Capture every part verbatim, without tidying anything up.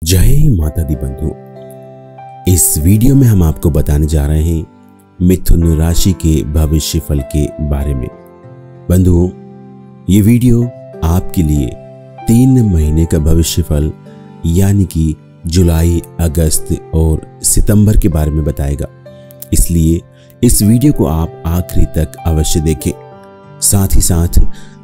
जय माता दी बंधु, इस वीडियो में हम आपको बताने जा रहे हैं मिथुन राशि के भविष्य फल के बारे में। बंधुओं, ये वीडियो आपके लिए तीन महीने का भविष्य फल यानी कि जुलाई, अगस्त और सितंबर के बारे में बताएगा, इसलिए इस वीडियो को आप आखिरी तक अवश्य देखें। साथ ही साथ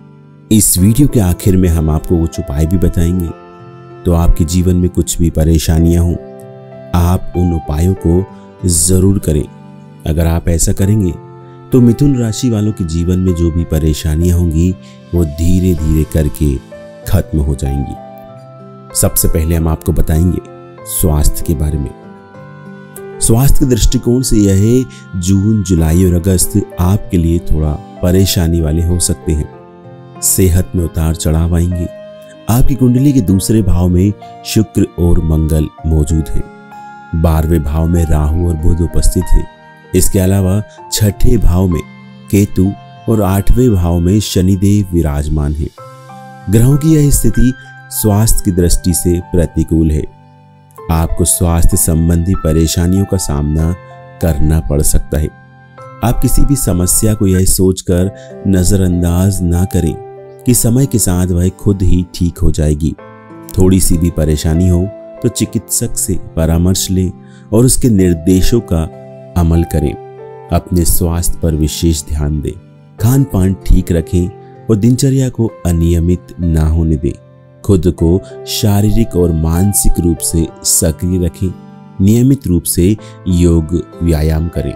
इस वीडियो के आखिर में हम आपको कुछ उपाय भी बताएंगे, तो आपके जीवन में कुछ भी परेशानियां हों, आप उन उपायों को जरूर करें। अगर आप ऐसा करेंगे तो मिथुन राशि वालों के जीवन में जो भी परेशानियां होंगी वो धीरे धीरे करके खत्म हो जाएंगी। सबसे पहले हम आपको बताएंगे स्वास्थ्य के बारे में। स्वास्थ्य के दृष्टिकोण से यह जून, जुलाई और अगस्त आपके लिए थोड़ा परेशानी वाले हो सकते हैं। सेहत में उतार चढ़ाव आएंगे। आपकी कुंडली के दूसरे भाव में शुक्र और मंगल मौजूद हैं। बारहवें भाव में राहु और बुध उपस्थित है। इसके अलावा छठे भाव में केतु और आठवें भाव में शनिदेव विराजमान है। ग्रहों की यह स्थिति स्वास्थ्य की दृष्टि से प्रतिकूल है। आपको स्वास्थ्य संबंधी परेशानियों का सामना करना पड़ सकता है। आप किसी भी समस्या को यह सोचकर नजरअंदाज ना करें कि समय के साथ वह खुद ही ठीक हो जाएगी। थोड़ी सी भी परेशानी हो तो चिकित्सक से परामर्श लें और उसके निर्देशों का अमल करें। अपने स्वास्थ्य पर विशेष ध्यान दें, खान पान ठीक रखें और दिनचर्या को अनियमित ना होने दें। खुद को शारीरिक और मानसिक रूप से सक्रिय रखें। नियमित रूप से योग व्यायाम करें।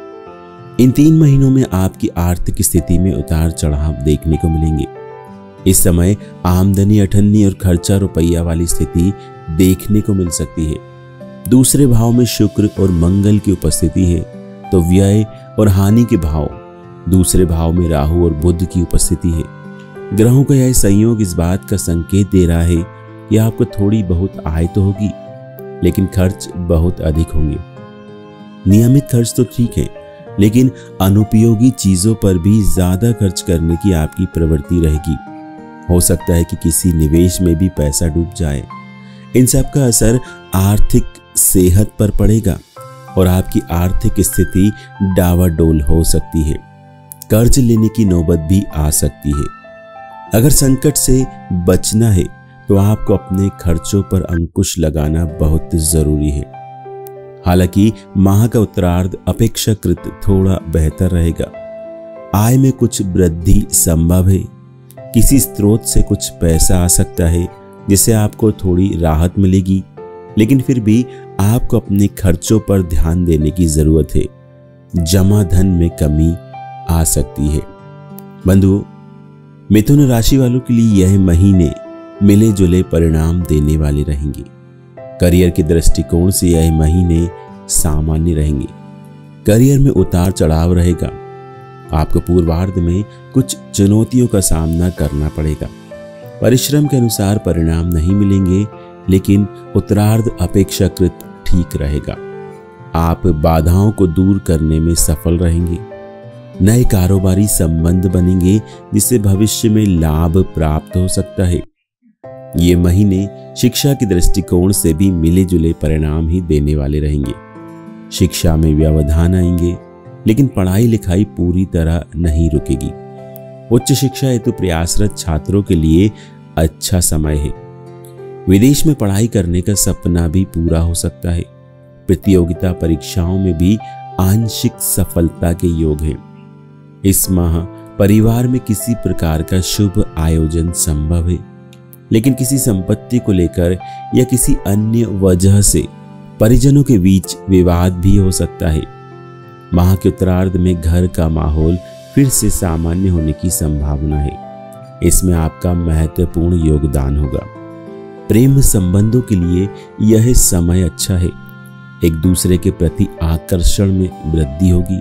इन तीन महीनों में आपकी आर्थिक स्थिति में उतार चढ़ाव देखने को मिलेंगे। इस समय आमदनी अठन्नी और खर्चा रुपया वाली स्थिति देखने को मिल सकती है। दूसरे भाव में शुक्र और मंगल की उपस्थिति है तो व्यय और हानि के भाव, दूसरे भाव में राहु और बुध की उपस्थिति है। ग्रहों का यह संयोग इस बात का संकेत दे रहा है कि आपको थोड़ी बहुत आय तो होगी, लेकिन खर्च बहुत अधिक होंगे। नियमित खर्च तो ठीक है, लेकिन अनुपयोगी चीजों पर भी ज्यादा खर्च करने की आपकी प्रवृत्ति रहेगी। हो सकता है कि किसी निवेश में भी पैसा डूब जाए। इन सब का असर आर्थिक सेहत पर पड़ेगा और आपकी आर्थिक स्थिति डावाडोल हो सकती है। कर्ज लेने की नौबत भी आ सकती है। अगर संकट से बचना है तो आपको अपने खर्चों पर अंकुश लगाना बहुत जरूरी है। हालांकि माह का उत्तरार्ध अपेक्षाकृत थोड़ा बेहतर रहेगा। आय में कुछ वृद्धि संभव है। किसी स्रोत से कुछ पैसा आ सकता है जिससे आपको थोड़ी राहत मिलेगी, लेकिन फिर भी आपको अपने खर्चों पर ध्यान देने की जरूरत है। जमा धन में कमी आ सकती है। बंधुओं, मिथुन राशि वालों के लिए यह महीने मिले जुले परिणाम देने वाले रहेंगे। करियर के दृष्टिकोण से यह महीने सामान्य रहेंगे। करियर में उतार चढ़ाव रहेगा। आपको पूर्वार्ध में कुछ चुनौतियों का सामना करना पड़ेगा। परिश्रम के अनुसार परिणाम नहीं मिलेंगे, लेकिन उत्तरार्ध अपेक्षाकृत ठीक रहेगा। आप बाधाओं को दूर करने में सफल रहेंगे। नए कारोबारी संबंध बनेंगे जिससे भविष्य में लाभ प्राप्त हो सकता है। ये महीने शिक्षा के दृष्टिकोण से भी मिले जुले परिणाम ही देने वाले रहेंगे। शिक्षा में व्यवधान आएंगे, लेकिन पढ़ाई लिखाई पूरी तरह नहीं रुकेगी। उच्च शिक्षा हेतु प्रयासरत छात्रों के लिए अच्छा समय है। विदेश में पढ़ाई करने का सपना भी पूरा हो सकता है। प्रतियोगिता परीक्षाओं में भी आंशिक सफलता के योग हैं। इस माह परिवार में किसी प्रकार का शुभ आयोजन संभव है, लेकिन किसी संपत्ति को लेकर या किसी अन्य वजह से परिजनों के बीच विवाद भी हो सकता है। माह के उत्तरार्ध में घर का माहौल फिर से सामान्य होने की संभावना है। इसमें आपका महत्वपूर्ण योगदान होगा। प्रेम संबंधों के लिए यह समय अच्छा है। एक दूसरे के प्रति आकर्षण में वृद्धि होगी।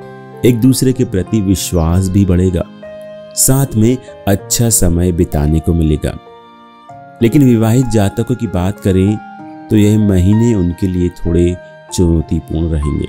एक दूसरे के प्रति विश्वास भी बढ़ेगा। साथ में अच्छा समय बिताने को मिलेगा। लेकिन विवाहित जातकों की बात करें तो यह महीने उनके लिए थोड़े चुनौतीपूर्ण रहेंगे।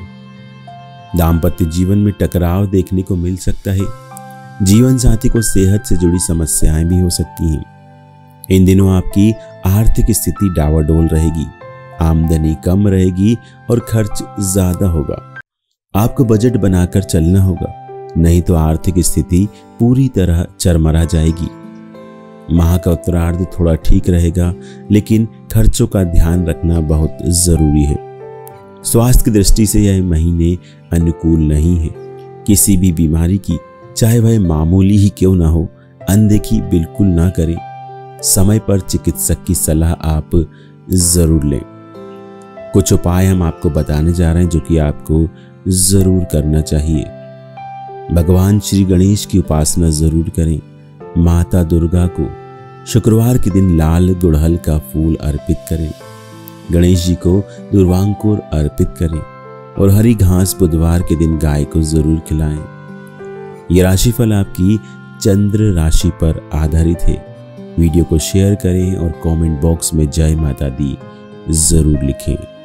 दाम्पत्य जीवन में टकराव देखने को मिल सकता है। जीवन साथी को सेहत से जुड़ी समस्याएं भी हो सकती हैं। इन दिनों आपकी आर्थिक स्थिति डावाडोल रहेगी, आमदनी कम रहेगी और खर्च ज्यादा होगा। आपको बजट बनाकर चलना होगा, नहीं तो आर्थिक स्थिति पूरी तरह चरमरा जाएगी। माह का उत्तरार्ध थोड़ा ठीक रहेगा, लेकिन खर्चों का ध्यान रखना बहुत जरूरी है। स्वास्थ्य की दृष्टि से यह महीने अनुकूल नहीं है। किसी भी बीमारी की, चाहे वह मामूली ही क्यों ना हो, अनदेखी बिल्कुल ना करें। समय पर चिकित्सक की सलाह आप जरूर लें। कुछ उपाय हम आपको बताने जा रहे हैं जो कि आपको जरूर करना चाहिए। भगवान श्री गणेश की उपासना जरूर करें। माता दुर्गा को शुक्रवार के दिन लाल गुड़हल का फूल अर्पित करें। गणेश जी को दुर्वांकुर अर्पित करें और हरी घास बुधवार के दिन गाय को जरूर खिलाएं। यह राशिफल आपकी चंद्र राशि पर आधारित है। वीडियो को शेयर करें और कमेंट बॉक्स में जय माता दी जरूर लिखें।